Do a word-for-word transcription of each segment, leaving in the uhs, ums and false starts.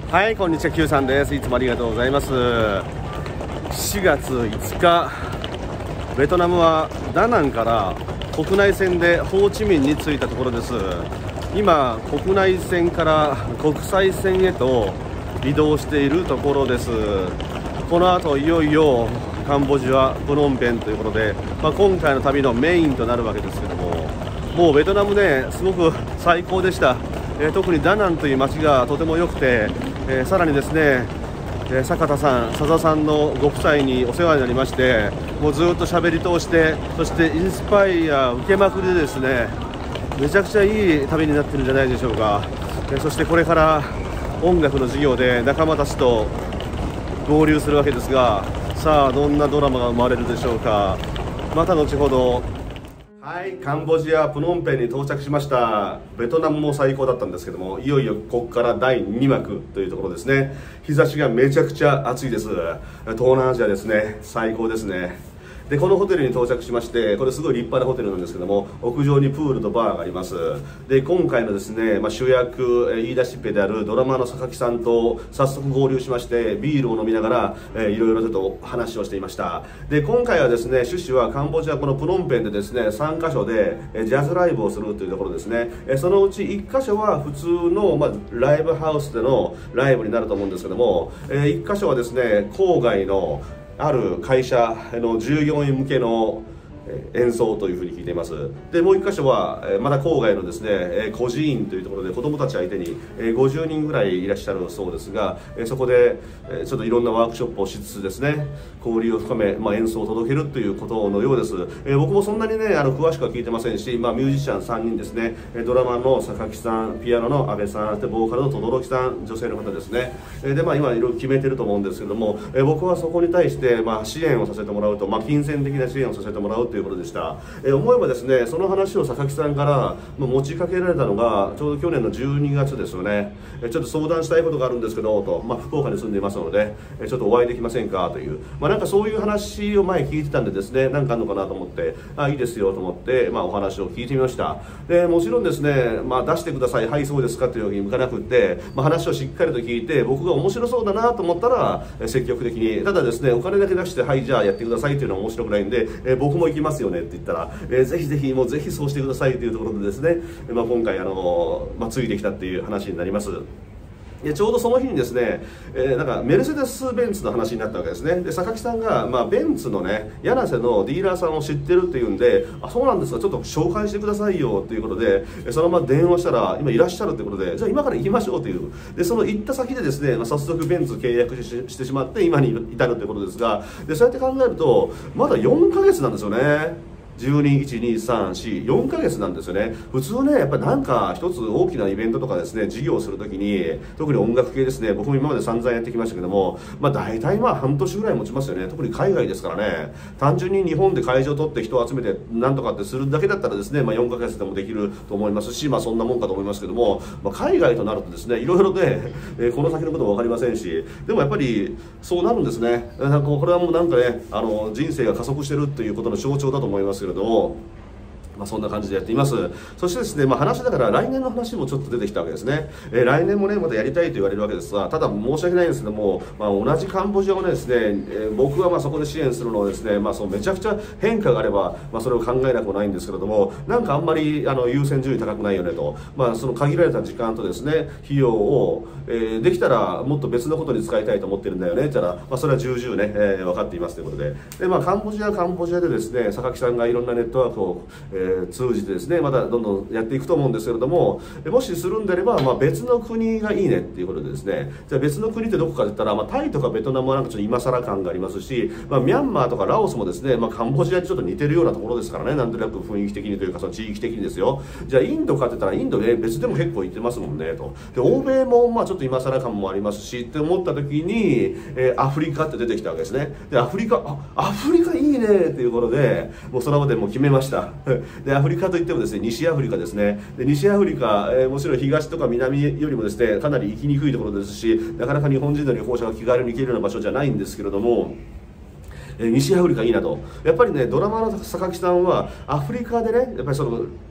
はい、こんにちは、Q さんです。いつもありがとうございます。しがついつか、ベトナムはダナンから国内線でホーチミンに着いたところです。今、国内線から国際線へと移動しているところです。この後いよいよカンボジア、プノンペンということで、まあ、今回の旅のメインとなるわけですけども、もうベトナムね、すごく最高でした。えー、特にダナンという街がとても良くて、えー、さらにですね、えー、坂田さん、佐々さんのご夫妻にお世話になりまして、もうずっと喋り通して、そしてインスパイア受けまくりでですね、めちゃくちゃいい旅になってるんじゃないでしょうか。えー、そしてこれから音楽の授業で仲間たちと合流するわけですが、さあどんなドラマが生まれるでしょうか。また後ほど。はい、カンボジアプノンペンに到着しました。ベトナムも最高だったんですけども、いよいよここからだいにまくというところですね。日差しがめちゃくちゃ暑いです。東南アジアですね、最高ですね。でこのホテルに到着しまして、これすごい立派なホテルなんですけども、屋上にプールとバーがあります。で今回のですね、まあ、主役言い出しっぺであるドラマーの榊さんと早速合流しまして、ビールを飲みながら、えー、いろいろちょっと話をしていました。で今回はですね、趣旨はカンボジアこのプノンペンでですね、さんかしょでジャズライブをするというところですね。そのうちいっかしょは普通の、まあ、ライブハウスでのライブになると思うんですけども、いっかしょはですね、郊外のある会社の従業員向けの演奏というふうに聞いています。でもう一箇所はまだ郊外のですね、孤児院というところで子どもたち相手にごじゅうにんぐらいいらっしゃるそうですが、そこでちょっといろんなワークショップをしつつですね、交流を深め、まあ、演奏を届けるということのようです。僕もそんなにね、あの詳しくは聞いてませんし、まあ、ミュージシャンさんにんですね、ドラマーの榊さん、ピアノの阿部さん、でボーカルの轟さん、女性の方ですね。でまあ今いろいろ決めてると思うんですけども、僕はそこに対してまあ支援をさせてもらうと、まあ、金銭的な支援をさせてもらうというということでした。えー、思えばですね、その話を榊さんから持ちかけられたのがちょうど去年のじゅうにがつですよね。えー、ちょっと相談したいことがあるんですけどと、まあ、福岡に住んでいますので、えー、ちょっとお会いできませんかという、まあ、なんかそういう話を前聞いてたんでですね、なんかあるのかなと思って、あいいですよと思って、まあ、お話を聞いてみました。でもちろんですね、まあ、出してください、はいそうですかというわけに向かなくって、まあ、話をしっかりと聞いて、僕が面白そうだなと思ったら積極的に、ただですね、お金だけ出してはいじゃあやってくださいというのは面白くないんで、えー、僕も行きますよねって言ったら、えー、ぜひぜひもうぜひそうしてくださいというところでですね、まあ、今回あの、まあ、ついてきたっていう話になります。でちょうどその日にですね、えー、なんかメルセデス・ベンツの話になったわけですね。で榊さんが、まあ、ベンツのね柳瀬のディーラーさんを知ってるっていうんで、あそうなんですか、ちょっと紹介してくださいよということで、そのまま電話したら今いらっしゃるということで、じゃあ今から行きましょうという、でその行った先でですね、まあ、早速ベンツ契約 し, してしまって今に至るということですが、でそうやって考えるとまだよんかげつなんですよね。じゅうに、いち、に、さん、し、よんかげつなんですよね。普通ね、やっぱりなんか一つ大きなイベントとかですね、事業をするときに、特に音楽系ですね、僕も今まで散々やってきましたけども、まあ大体まあ半年ぐらい持ちますよね。特に海外ですからね、単純に日本で会場を取って人を集めてなんとかってするだけだったらですね、まあよんかげつでもできると思いますし、まあそんなもんかと思いますけども、まあ海外となるとですね、いろいろね、えー、この先のことも分かりませんし、でもやっぱりそうなるんですね。なんかこれはもうなんかね、あの人生が加速してるっていうことの象徴だと思いますけれども、まあそんな感じでやっています。そしてですね、まあ、話だから来年の話もちょっと出てきたわけですね。えー、来年もねまたやりたいと言われるわけですが、ただ申し訳ないんですけども、まあ、同じカンボジアをねですね、えー、僕はまあそこで支援するのをですね、まあ、そのめちゃくちゃ変化があれば、まあ、それを考えなくもないんですけれども、なんかあんまりあの優先順位高くないよねと、まあ、その限られた時間とですね費用を、えー、できたらもっと別のことに使いたいと思ってるんだよねって言ったら、まあ、それは重々ね、えー、分かっていますということで、で、まあ、カンボジアはカンボジアでですね、榊さんがいろんなネットワークを、えー、通じてですねまたどんどんやっていくと思うんですけれども、もしするんであれば、まあ、別の国がいいねっていうことでですね、じゃあ別の国ってどこかって言ったら、まあ、タイとかベトナムはなんかちょっと今更感がありますし、まあ、ミャンマーとかラオスもですね、まあ、カンボジアにちょっと似てるようなところですからね、なんとなく雰囲気的にというかその地域的にですよ。じゃあインドかって言ったらインドね別でも結構行ってますもんねと。で欧米もまあちょっと今更感もありますしって思った時に、えー、アフリカって出てきたわけですね。でアフリカあアフリカいいねっていうことで、もうその場でもう決めました。でアフリカといってもですね、西アフリカですね。で西アフリカ、えー、もちろん東とか南よりもですねかなり行きにくいところですし、なかなか日本人の旅行者が気軽に行けるような場所じゃないんですけれども、えー、西アフリカいいなと。やっぱりねドラマの榊さんはアフリカでねやっぱりその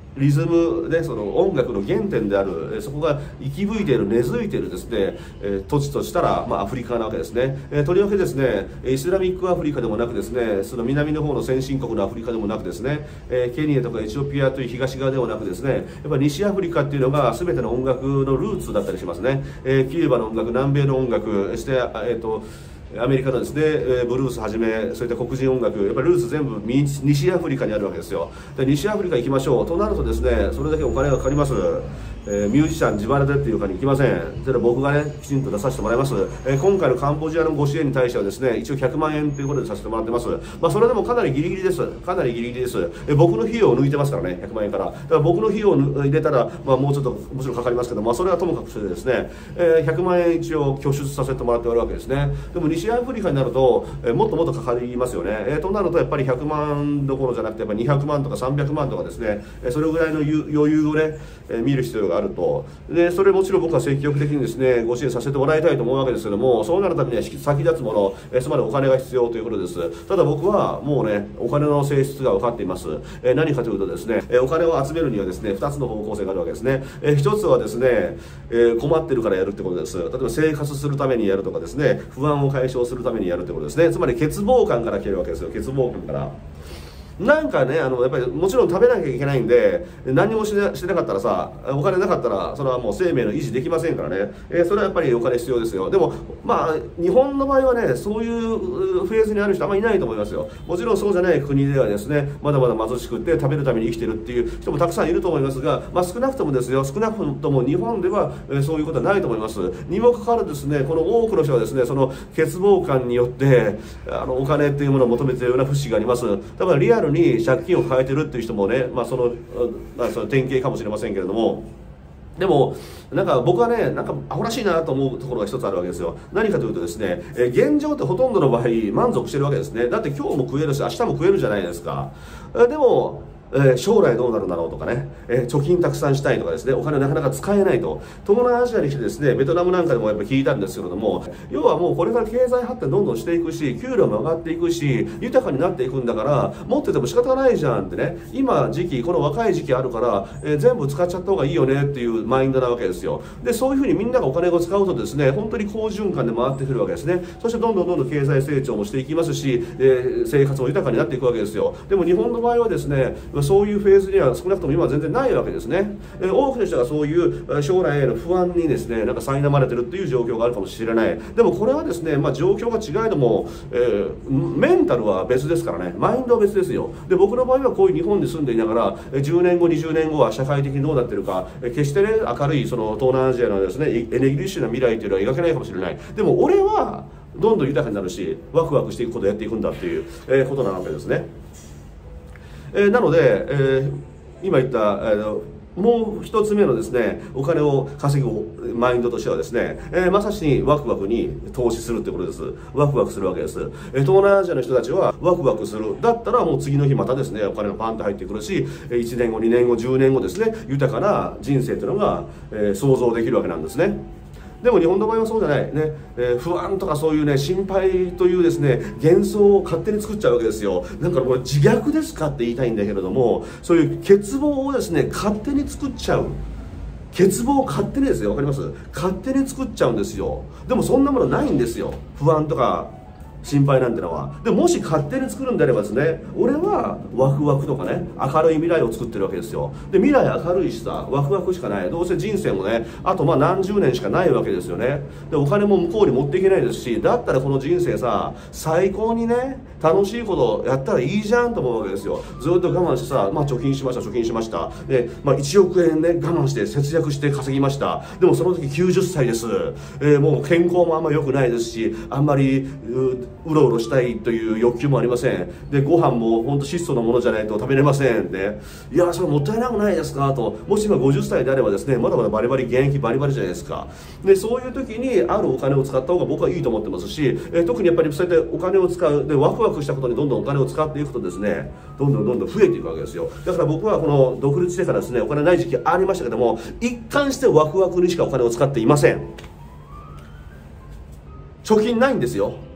リズムでその音楽の原点である、そこが生き吹いている、根付いているですね、えー、土地としたら、まあ、アフリカなわけですね。えー、とりわけですね、イスラミックアフリカでもなくですね、その南の方の先進国のアフリカでもなくですね、えー、ケニアとかエチオピアという東側ではなくですね、やっぱり西アフリカっていうのが全ての音楽のルーツだったりしますね。えー、キューバの音楽、南米の音楽、そして、えーとアメリカのですね、ブルースはじめ、そういった黒人音楽、やっぱりルーツ全部西アフリカにあるわけですよ。で、西アフリカ行きましょうとなるとですね、それだけお金がかかります。えー、ミュージシャン自腹でっていうかに行きません。それは僕がね、きちんと出させてもらいます。えー、今回のカンボジアのご支援に対してはですね、一応ひゃくまんえんということでさせてもらってます。まあ、それでもかなりギリギリです。かなりギリギリです。えー、僕の費用を抜いてますからね、ひゃくまんえんから。だから僕の費用を入れたら、まあ、もうちょっともちろんかかりますけど、まあ、それはともかくしてですね、えー、ひゃくまんえん一応拠出させてもらっておるわけですね。でも西アフリカになると、えー、もっともっとかかりますよね。えー、となるとやっぱりひゃくまんどころじゃなくて、やっぱにひゃくまんとかさんびゃくまんとかですね、えー、それぐらいの余裕をね、えー、見る必要があると。でそれもちろん僕は積極的にですねご支援させてもらいたいと思うわけですけども、そうなるためには先立つもの、えー、つまりお金が必要ということです。ただ僕はもうねお金の性質が分かっています。えー、何かというとですね、えー、お金を集めるにはですねふたつの方向性があるわけですね。えー、ひとつはですね、えー、困ってるからやるってことです。例えば生活するためにやるとかですね、不安を解消するためにやるってことですね。つまり欠乏感から来てるわけですよ。欠乏感からなんかね、あのやっぱりもちろん食べなきゃいけないんで、何もしなしてなかったらさ、お金なかったらそれはもう生命の維持できませんからね、えー、それはやっぱりお金必要ですよ。でもまあ日本の場合はねそういうフェーズにある人あんまりいないと思いますよ。もちろんそうじゃない国ではですねまだまだ貧しくて食べるために生きてるっていう人もたくさんいると思いますが、まあ、少なくともですよ少なくとも日本では、えー、そういうことはないと思います。にもかかわらずですねこの多くの人はですねその欠乏感によってあのお金っていうものを求めているような節があります。多分リアルに借金を抱えてるっていう人もね、まあ、その、まあ、その典型かもしれませんけれども、でもなんか僕はねなんかアホらしいなと思うところが一つあるわけですよ。何かというとですね、え現状ってほとんどの場合満足してるわけですね。だって今日も食えるし明日も食えるじゃないですか。でもえー、将来どうなるんだろうとかね、えー、貯金たくさんしたいとかですね、お金なかなか使えないと。東南アジアに来てですねベトナムなんかでもやっぱり聞いたんですけれども、要はもうこれから経済発展どんどんしていくし給料も上がっていくし豊かになっていくんだから持ってても仕方ないじゃんってね、今時期この若い時期あるから、えー、全部使っちゃった方がいいよねっていうマインドなわけですよ。でそういうふうにみんながお金を使うとですね本当に好循環で回ってくるわけですね。そしてどんどんどんどん経済成長もしていきますし、えー、生活も豊かになっていくわけですよ。でも日本の場合はですねそういうフェーズには少なくとも今は全然ないわけですね。えー、多くの人がそういう将来への不安にですねなんか苛まれてるっていう状況があるかもしれない。でもこれはですね、まあ、状況が違いども、えー、メンタルは別ですからね、マインドは別ですよ。で僕の場合はこういう日本に住んでいながらじゅうねんごにじゅうねんごは社会的にどうなってるか、えー、決してね明るいその東南アジアのですねエネルギッシュな未来というのは描けないかもしれない。でも俺はどんどん豊かになるしワクワクしていくことをやっていくんだっていう、えー、ことなわけですね。えー、なので、えー、今言った、えー、もう一つ目のですねお金を稼ぐマインドとしてはですね、えー、まさしにワクワクに投資するってことです。ワクワクするわけです。えー、東南アジアの人たちはワクワクするだったらもう次の日またですねお金がパンと入ってくるしいちねんごにねんごじゅうねんごですね豊かな人生というのが、えー、想像できるわけなんですね。でも日本の場合はそうじゃないね、えー、不安とかそういうね心配というですね幻想を勝手に作っちゃうわけですよ。だからこれ自虐ですかって言いたいんだけれども、そういう欠乏をですね勝手に作っちゃう。欠乏を勝手にですよ、わかります？勝手に作っちゃうんですよ。でもそんなものないんですよ、不安とか心配なんてのは。でももし勝手に作るんであればですね俺はワクワクとかね明るい未来を作ってるわけですよ。で未来明るいしさワクワクしかない。どうせ人生もねあとまあ何十年しかないわけですよね。でお金も向こうに持っていけないですし、だったらこの人生さ最高にね楽しいことやったらいいじゃんと思うわけですよ。ずっと我慢してさ、まあ、貯金しました貯金しましたで、まあ、いちおくえんね我慢して節約して稼ぎました。でもその時きゅうじゅっさいです。えー、もう健康もあんま良くないですしあんまりううろうろしたいという欲求もありません。でご飯も本当質素なものじゃないと食べれませんで、いやそれもったいなくないですかと。もし今ごじゅっさいであればですねまだまだバリバリ現役バリバリじゃないですか。でそういう時にあるお金を使った方が僕はいいと思ってますし、えー、特にやっぱりそうやってお金を使うでワクワクしたことにどんどんお金を使っていくとですねどんどんどんどん増えていくわけですよ。だから僕はこの独立してからですねお金ない時期ありましたけども一貫してワクワクにしかお金を使っていません。貯金ないんですよ。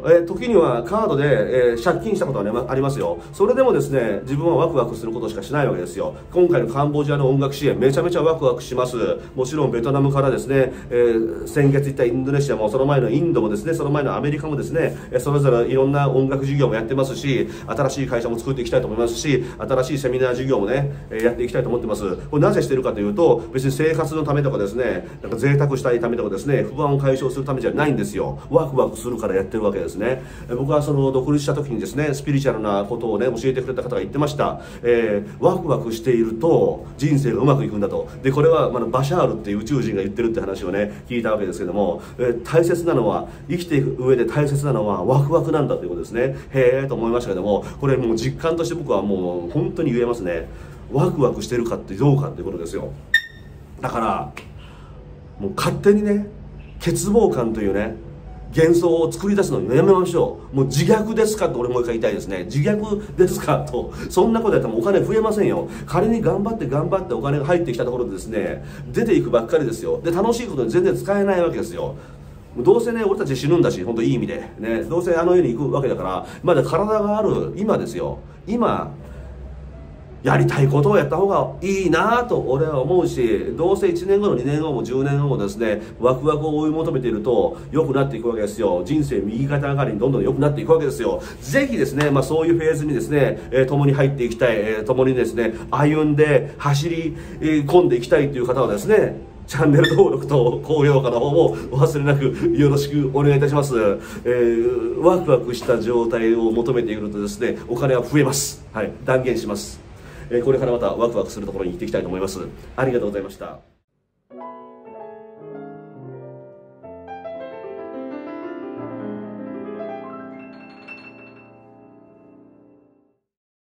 えー、時にはカードで、えー、借金したことは、ね、ありますよ。それでもですね、自分はワクワクすることしかしないわけですよ。今回のカンボジアの音楽支援、めちゃめちゃワクワクします。もちろんベトナムからですね、えー、先月行ったインドネシアも、その前のインドもですね、その前のアメリカもですね、それぞれいろんな音楽事業もやってますし、新しい会社も作っていきたいと思いますし、新しいセミナー事業もね、やっていきたいと思ってます。これなぜしてるかというと、別に生活のためとかですね、なんか贅沢したいためとかですね、不安を解消するためじゃないんですよ。ワクワクするからやってるわけですね。僕はその独立した時にですね、スピリチュアルなことをね、教えてくれた方が言ってました。えー、ワクワクしていると人生がうまくいくんだと。で、これは、まあ、バシャールっていう宇宙人が言ってるって話をね、聞いたわけですけども、えー、大切なのは、生きていく上で大切なのはワクワクなんだということですね。へーと思いましたけども、これもう実感として僕はもう本当に言えますね。ワクワクしてるかってどうかっていうことですよ。だから、もう勝手にね、欠乏感というね、幻想を作り出すのにやめましょう。もう自虐ですかって俺もう一回言いたいですね。自虐ですかと。そんなことやったらお金増えませんよ。仮に頑張って頑張ってお金が入ってきたところでですね、出ていくばっかりですよ。で、楽しいことに全然使えないわけですよ。どうせね、俺たち死ぬんだし、本当いい意味で。ね、どうせあの世に行くわけだから、まだ体がある今ですよ。今、やりたいことをやった方がいいなと俺は思うし、どうせいちねんごのにねんごもじゅうねんごもですね、ワクワクを追い求めていると良くなっていくわけですよ。人生右肩上がりにどんどん良くなっていくわけですよ。ぜひですね、まあそういうフェーズにですね、えー、共に入っていきたい、えー、共にですね、歩んで走り込んでいきたいという方はですね、チャンネル登録と高評価の方もお忘れなくよろしくお願いいたします。えー、ワクワクした状態を求めているとですね、お金は増えます。はい、断言します。これからまたワクワクするところに行っていきたいと思います。ありがとうございました。